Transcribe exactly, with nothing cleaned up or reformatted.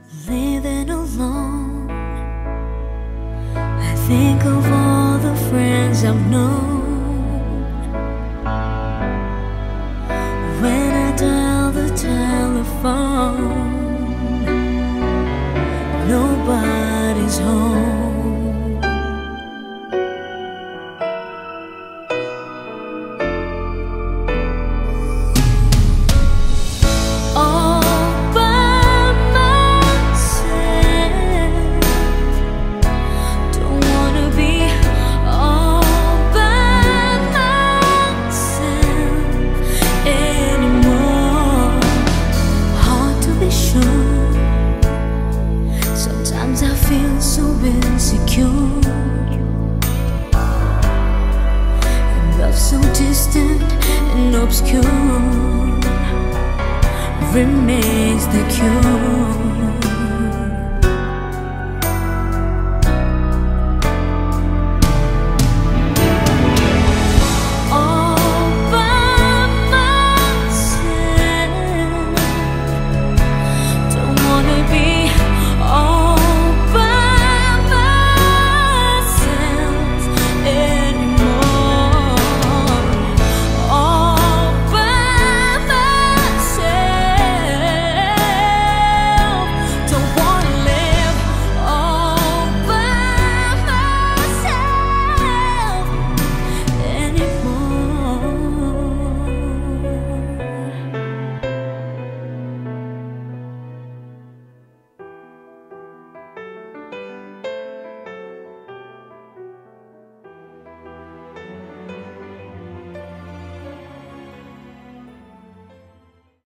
living alone. I think of all the friends I've known. When I dial the telephone, nobody's home. So insecure, and love so distant and obscure remains the cure.